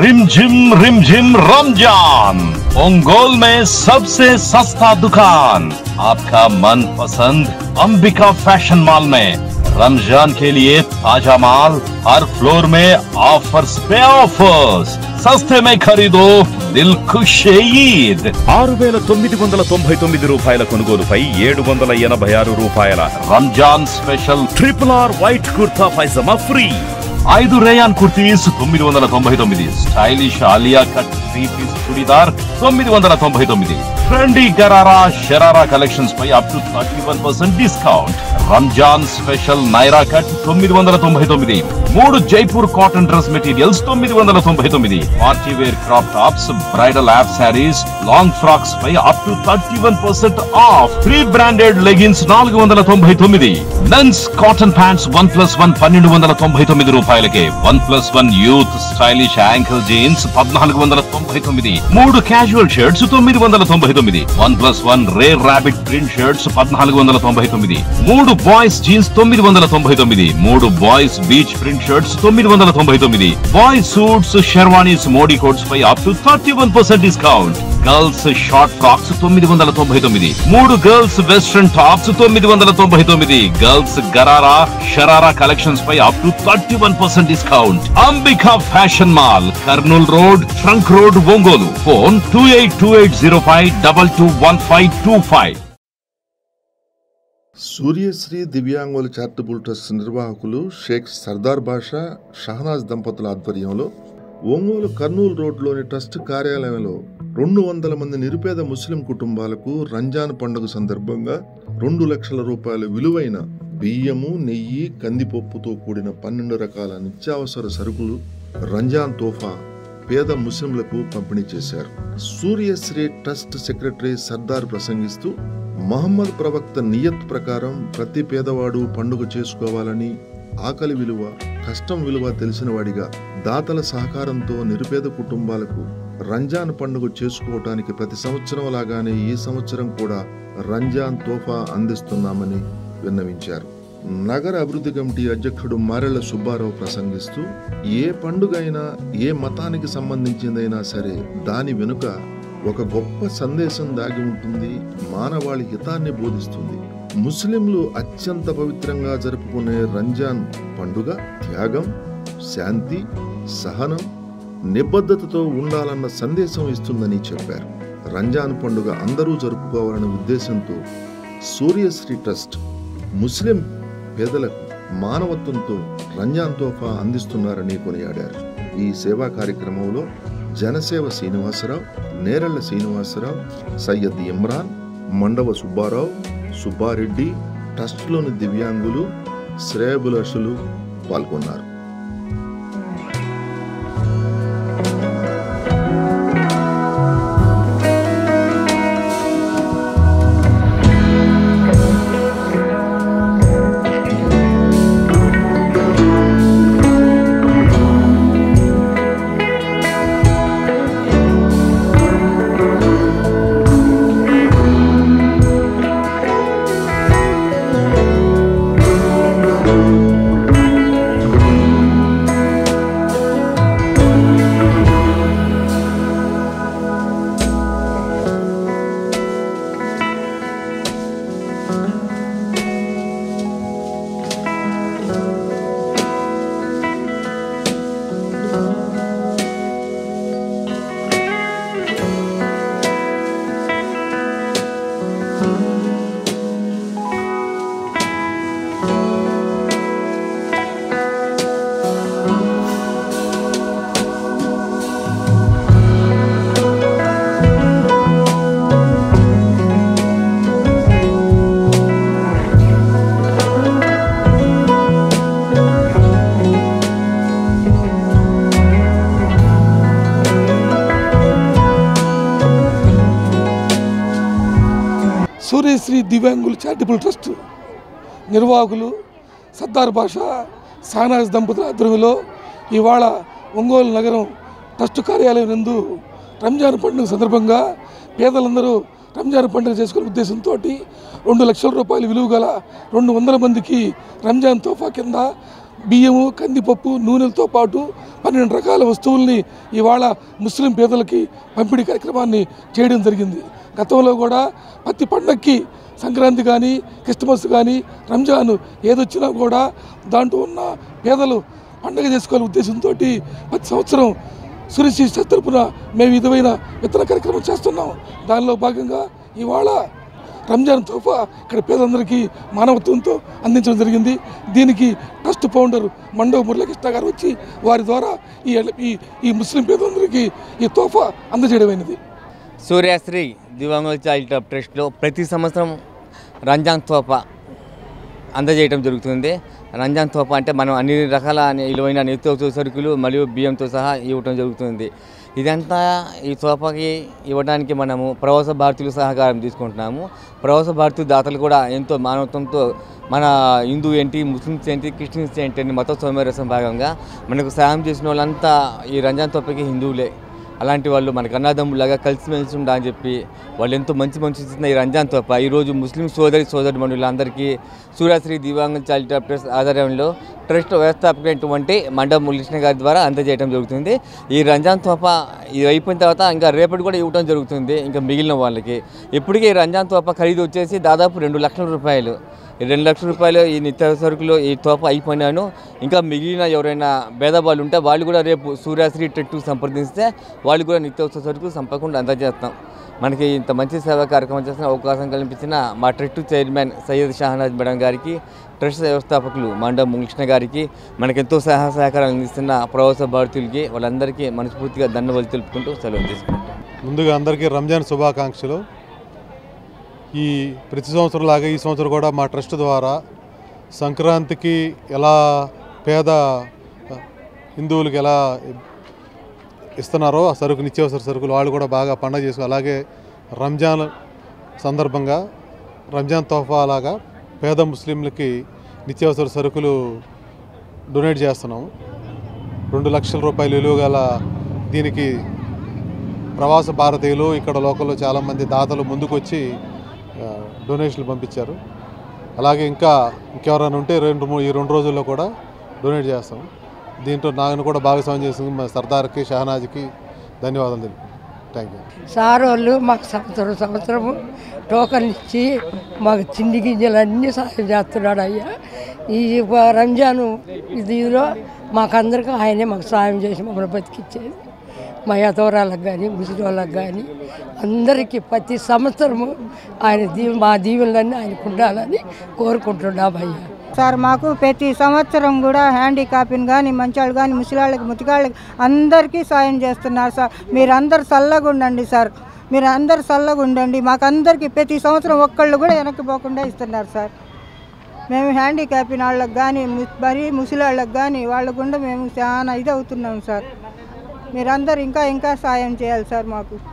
रिमझिम रमजान। ओंगोल में सबसे सस्ता दुकान, आपका मनपसंद अंबिका फैशन मॉल में रमजान के लिए ताजा माल, हर फ्लोर में ऑफर्स पे ऑफर्स। सस्ते में खरीदो दिल खुश ईद। 6,999 రూపాయల కొనుగోలుపై 786 రూపాయల Ramzan special RRR white kurta pyjama free. 5 rayon kurtis 999, stylish Alia cut 3 piece churidar 999, trendy gharara sharara collections పై up to 31% discount. Ramzan special Naira cut 999, 3 Jaipur cotton dress materials 999, party wear crop tops, bridal యాప్ శారీస్, లాంగ్ ఫ్రాక్స్ పై up to 31% off. Free branded leggings 499, men's cotton pants 1+1 1299 రూపాయలకే, 1+1 youth stylish ankle jeans 1499, 3 casual shirts 999, 1+1 rare rabbit print shirts 1499, 3 boys jeans 999, 3 boys beach print shirts 999, boys suits sherwanis Modi coats పై up to 31% discount. Girls short frocks 999, 3 girls western tops 999, girls gharara sharara collections పై up to 31% discount. Ambika fashion mall, Kurnool road, trunk road, Ongole. Phone 282805221525। Suryasri దివ్యాంగుల charitable trust నిర్వాహకులు షేక్ సర్దార్ బాషా, షహనాజ్ దంపతుల ఆధ్వర్యంలో ఒంగోలు కర్నూలు రోడ్లోని trust కార్యాలయంలో 200 మంది నిరుపేద ముస్లిం కుటుంబాలకు రంజాన్ పండుగ సందర్భంగా 2 లక్షల రూపాయల విలువైన బియ్యము, నెయ్యి, కందిపప్పుతో కూడిన 12 రకాల నిత్యావసర సరుకులు రంజాన్ తోఫా పేద ముస్లింలకు పంపిణీ చేశారు। సూర్యశ్రీ ట్రస్ట్ సెక్రటరీ సర్దార్ ప్రసంగిస్తూ, మహమ్మద్ ప్రవక్త నియత్ ప్రకారం ప్రతి పేదవాడు పండుగ చేసుకోవాలని, ఆకలి విలువ, కష్టం విలువ తెలిసిన వాడిగా దాతల సహకారంతో నిరుపేద కుటుంబాలకు రంజాన్ పండుగ చేసుకోవటానికి ప్రతి సంవత్సరం లాగానే ఈ సంవత్సరం కూడా రంజాన్ తోఫా అందిస్తున్నామని విన్నవించారు। నగర అభివృద్ధి కమిటీ అధ్యక్షుడు మారెళ్ల సుబ్బారావు ప్రసంగిస్తూ, ఏ పండుగ అయినా ఏ మతానికి సంబంధించిందైనా సరే దాని వెనుక ఒక గొప్ప సందేశం దాగి ఉంటుంది, మానవాళి హితాన్ని బోధిస్తుంది। ముస్లింలు అత్యంత పవిత్రంగా జరుపుకునే రంజాన్ పండుగ త్యాగం, శాంతి, సహనం, నిబద్ధతతో ఉండాలన్న సందేశం ఇస్తుందని చెప్పారు। రంజాన్ పండుగ అందరూ జరుపుకోవాలనే ఉద్దేశంతో సూర్యశ్రీ ట్రస్ట్ ముస్లిం పేదలకు మానవత్వంతో రంజాన్ తోఫా అందిస్తున్నారని కొనియాడారు। ఈ సేవా కార్యక్రమంలో జనసేవ శ్రీనివాసరావు, నేరళ్ల శ్రీనివాసరావు, సయ్యద్ ఇమ్రాన్, మండవ సుబ్బారావు, సుబ్బారెడ్డి, ట్రస్ట్లోని దివ్యాంగులు, శ్రేయభిలాషులు పాల్గొన్నారు। సూర్యశ్రీ దివ్యాంగుల చారిటబుల్ ట్రస్ట్ నిర్వాహకులు సర్దార్ బాషా, షహనాజ్ దంపతుల ఆధ్వర్యంలో ఇవాళ ఒంగోలు నగరం ట్రస్ట్ కార్యాలయం నందు రంజాన్ పండుగ సందర్భంగా పేదలందరూ రంజాన్ పండుగ చేసుకునే ఉద్దేశంతో 2 లక్షల రూపాయల విలువ గల 200 మందికి రంజాన్ తోఫా కింద బియ్యము, కందిపప్పు, నూనెలతో పాటు 12 రకాల వస్తువుల్ని ఇవాళ ముస్లిం పేదలకి పంపిణీ కార్యక్రమాన్ని చేయడం జరిగింది. గతంలో కూడా ప్రతి పండగకి సంక్రాంతి కానీ, క్రిస్మస్ కానీ, రంజాన్ ఏదొచ్చినా కూడా దాంట్లో ఉన్న పేదలు పండగ చేసుకోవాలనే ఉద్దేశంతో ప్రతి సంవత్సరం సురేష్ తరపున మేము విధమైన విత్తన కార్యక్రమం చేస్తున్నాం. దానిలో భాగంగా ఇవాళ రంజాన్ తోఫా ఇక్కడ పేదలందరికీ మానవత్వంతో అందించడం జరిగింది. దీనికి ట్రస్ట్ ఫౌండర్ మండవ మురళీకృష్ణ గారు వచ్చి వారి ద్వారా ఈ ముస్లిం పేదలందరికీ ఈ తోఫా అందజేయడమైనది. సూర్యశ్రీ దివ్యాంగుల చారిటబుల్ ట్రస్ట్లో ప్రతి సంవత్సరం రంజాన్ తోఫా అందజేయడం జరుగుతుంది. రంజాన్ తోఫా అంటే మనం అన్ని రకాల విలువైన నిత్యావసర సరుకులు మరియు బియ్యంతో సహా ఇవ్వడం జరుగుతుంది. ఇదంతా ఈ తోఫాకి ఇవ్వడానికి మనము ప్రవాస భారతీయుల సహకారం తీసుకుంటున్నాము. ప్రవాస భారతీయ దాతలు కూడా ఎంతో మానవత్వంతో మన హిందూ ఏంటి, ముస్లిమ్స్ ఏంటి, క్రిస్టియన్స్ ఏంటి అని మత సౌమ్యరసం భాగంగా మనకు సహాయం చేసిన వాళ్ళంతా ఈ రంజాన్ తోఫాకి హిందువులే. అలాంటి వాళ్ళు మనకు అన్నదమ్ములాగా కలిసిమెలిసి ఉండా అని చెప్పి వాళ్ళు ఎంతో మంచి ఇస్తున్న ఈ రంజాన్ తోఫా ఈరోజు ముస్లిం సోదరిమణులందరికీ సూర్యశ్రీ దివ్యాంగుల చారిటబుల్ ట్రస్ట్ ఆధ్వర్యంలో ట్రస్ట్ వ్యవస్థాపకులైనటువంటి మండవ మురళీకృష్ణ గారి ద్వారా అందజేయడం జరుగుతుంది. ఈ రంజాన్ తోఫా ఇది అయిపోయిన తర్వాత ఇంకా రేపటి కూడా ఇవ్వడం జరుగుతుంది. ఇంకా మిగిలిన వాళ్ళకి ఇప్పటికీ ఈ రంజాన్ తోఫా ఖరీదు వచ్చేసి దాదాపు 2 లక్షల రూపాయలు. ఈ 2 లక్షల రూపాయలు ఈ నిత్యావసర సరుకులు ఈ తోఫా అయిపోయినాను. ఇంకా మిగిలిన ఎవరైనా భేదవాళ్ళు ఉంటే వాళ్ళు కూడా రేపు సూర్యశ్రీ ట్రస్ట్కు సంప్రదిస్తే వాళ్ళు కూడా నిత్యావసర సరుకులు సంపకుండా అందజేస్తాం. మనకి ఇంత మంచి సేవా కార్యక్రమం చేసిన అవకాశం కల్పించిన మా trust chairman Syed Shahnaz madam గారికి, ట్రస్ట్ వ్యవస్థాపకులు మండవ మురళీకృష్ణ గారికి, మనకెంతో సహకారాలు అందిస్తున్న ప్రవాస భారతీయులకి వాళ్ళందరికీ మనస్ఫూర్తిగా ధన్యవాదాలు తెలుపుకుంటూ సెలవు తీసుకుంటాం. ముందుగా అందరికీ రంజాన్ శుభాకాంక్షలు. ఈ ప్రతి సంవత్సరం లాగా ఈ సంవత్సరం కూడా మా ట్రస్ట్ ద్వారా సంక్రాంతికి ఎలా పేద హిందువులకి ఎలా ఇస్తున్నారో ఆ సరుకు నిత్యావసర సరుకులు వాళ్ళు కూడా బాగా పండగ చేసుకో, అలాగే రంజాన్ సందర్భంగా రంజాన్ తోఫా లాగా పేద ముస్లింలకి నిత్యావసర సరుకులు డొనేట్ చేస్తున్నాము. 2 లక్షల రూపాయలు విలువ గల దీనికి ప్రవాస భారతీయులు ఇక్కడ లోకల్లో చాలామంది దాతలు ముందుకు వచ్చి డొనేషన్లు పంపించారు. అలాగే ఇంకెవరైనా ఉంటే ఈ 2 రోజుల్లో కూడా డొనేట్ చేస్తాం. దీంట్లో నాయన కూడా భాగస్వామ్యం చేసింది మా సర్దార్కి, షహనాజ్కి ధన్యవాదాలు తెలుపు. Thank you. సార్ వాళ్ళు మాకు సంవత్సరము టోకన్ ఇచ్చి మాకు తిండి గింజలు అన్నీ సహాయం చేస్తున్నాడు అయ్యా. ఈ రంజాను ఇదిలో మాకందరికీ ఆయనే మాకు సహాయం చేసి మమ్మల్ని బతికిచ్చేది. మా యతవరాలకు కానీ, ముసలి వాళ్ళకి కానీ అందరికీ ప్రతి సంవత్సరము ఆయన మా దీవెనలన్నీ ఆయనకు ఉండాలని కోరుకుంటున్నామయ్యా. సార్ మాకు ప్రతి సంవత్సరం కూడా హ్యాండిక్యాప్ని కానీ, మంచాళ్ళు కానీ, ముసలాళ్ళకి, ముతికాళ్ళకి అందరికీ సాయం చేస్తున్నారు సార్. మీరందరూ చల్లగా ఉండండి సార్, మీరు అందరు చల్లగా ఉండండి. మాకందరికీ ప్రతి సంవత్సరం ఒక్కళ్ళు కూడా వెనక్కి పోకుండా ఇస్తున్నారు సార్. మేము హ్యాండిక్యాప్ని వాళ్ళకి కానీ, మరీ ముసలాళ్ళకి కానీ వాళ్ళ గుండా మేము చాలా ఇది అవుతున్నాం సార్. మీరందరూ ఇంకా సాయం చేయాలి సార్ మాకు.